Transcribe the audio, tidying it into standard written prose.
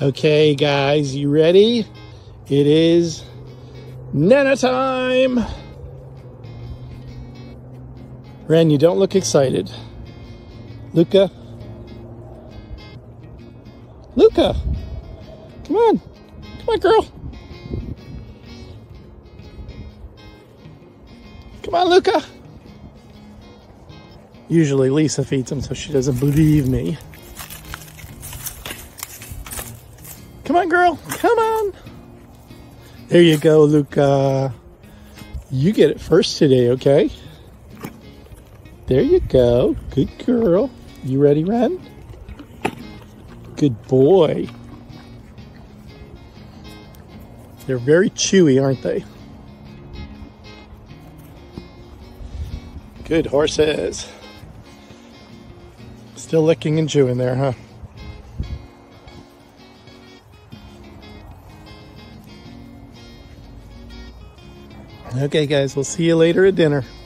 Okay, guys, you ready? It is Nana time! Ren, you don't look excited. Luca? Luca! Come on! Come on, girl! Come on, Luca! Usually Lisa feeds him, so she doesn't believe me. Come on, girl! Come on! There you go, Luca. You get it first today, okay? There you go. Good girl. You ready, Ren? Good boy. They're very chewy, aren't they? Good horses. Still licking and chewing there, huh? Okay, guys, we'll see you later at dinner.